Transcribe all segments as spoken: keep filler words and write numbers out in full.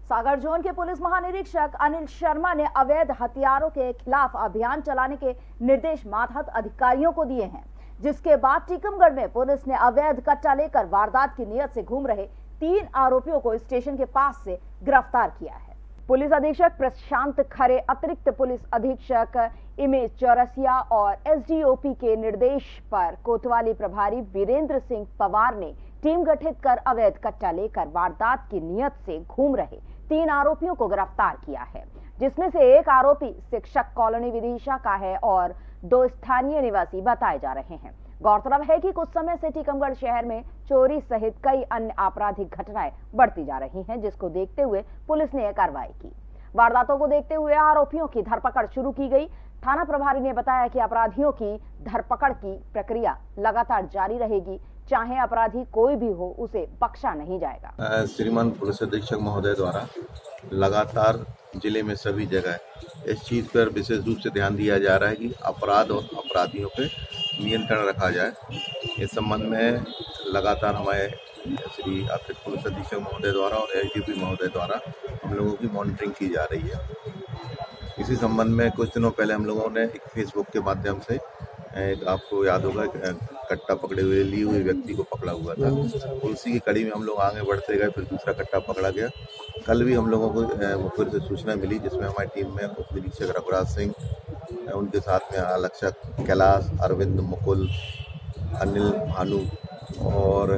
सागर zone के police महानिरीक्षक अनिल शर्मा ने अवैध हथियारों के खिलाफ अभियान चलाने के निर्देश मातहत अधिकारियों को दिए हैं, जिसके बाद टीकमगढ़ में पुलिस ने अवैध कट्टा लेकर वारदात की नीयत से घूम रहे तीन आरोपियों को स्टेशन के पास से गिरफ्तार किया है। पुलिस अधीक्षक प्रशांत खरे, अतिरिक्त पुलिस अधीक्षक इमेज चौरसिया और एसडीओपी के निर्देश पर कोतवाली प्रभारी वीरेंद्र सिंह पवार ने टीम गठित कर अवैध कट्टा लेकर वारदात की नीयत से घूम रहे तीन आरोपियों को गिरफ्तार किया है, जिसमें से एक आरोपी शिक्षक कॉलोनी विदिशा का है और दो स्थानीय निवासी बताए जा रहे हैं। गौरतलब है कि कुछ समय से टीकमगढ़ शहर में चोरी सहित कई अन्य आपराधिक घटनाएं बढ़ती जा रही हैं, जिसको देखते हुए पुलिस ने यह कार्रवाई की। वारदातों को देखते हुए आरोपियों की धरपकड़ शुरू की गई। थाना प्रभारी ने बताया कि अपराधियों की धरपकड़ की प्रक्रिया लगातार जारी रहेगी, चाहे अपराधी कोई भी हो उसे बख्शा नहीं जाएगा। श्रीमान पुलिस अधीक्षक महोदय द्वारा लगातार जिले में सभी जगह इस चीज पर विशेष रूप से ध्यान दिया जा रहा है कि अपराध और अपराधियों पे नियंत्रण रखा जाए। इस संबंध में लगातार हमारे श्री अतिरिक्त पुलिस अधीक्षक महोदय द्वारा और एसडीपी महोदय द्वारा हम लोगों की मॉनिटरिंग की जा रही है। इसी संबंध में कुछ दिनों पहले हम लोगों ने एक फेसबुक के माध्यम से एक, आपको याद होगा, कट्टा पकड़े हुए लिए हुए व्यक्ति को पकड़ा हुआ था। उसी की कड़ी में हम लोग आगे बढ़ते गए, फिर दूसरा कट्टा पकड़ा गया। कल भी हम लोगों को फिर से सूचना मिली, जिसमें हमारी टीम में उप निरीक्षक रघुराज सिंह, उनके साथ में आरक्षक कैलाश, अरविंद, मुकुल, अनिल, भानु और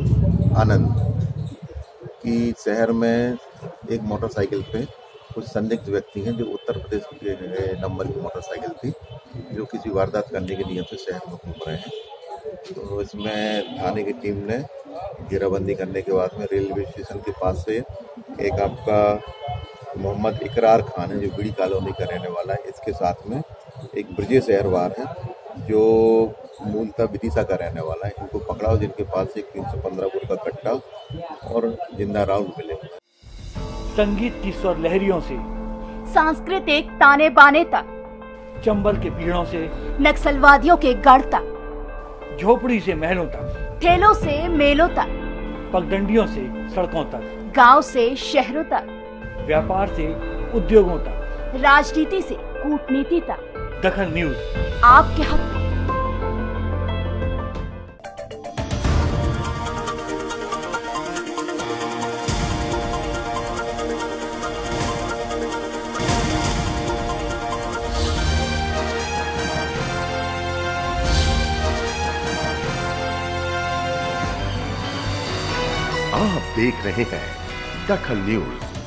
आनंद की शहर में एक मोटरसाइकिल पे कुछ संदिग्ध व्यक्ति हैं जो उत्तर प्रदेश के नंबर की मोटरसाइकिल थी, जो किसी वारदात करने की नियत से शहर में घूम रहे हैं। तो इसमें थाने की टीम ने घेराबंदी करने के बाद में रेलवे स्टेशन के पास से एक आपका मोहम्मद इकरार खान है जो बीड़ी कॉलोनी का रहने वाला है, इसके साथ में एक ब्रजेश अहरवार है जो मूलतः विदिशा का रहने वाला है। इनको पकड़ा, जिनके पास से तीन सौ पंद्रह बोर का कट्टा और जिंदा राउंड मिले। संगीत की स्वर लहरियों से सांस्कृतिक ताने बाने तक, चंबल के पीड़ों से नक्सलवादियों के गढ़ तक, झोपड़ी से महलों तक, ठेलों से मेलों तक, पगडंडियों से सड़कों तक, गांव से शहरों तक, व्यापार से उद्योगों तक, राजनीति से कूटनीति तक, दखल न्यूज आपके हक में। आप देख रहे हैं दखल न्यूज।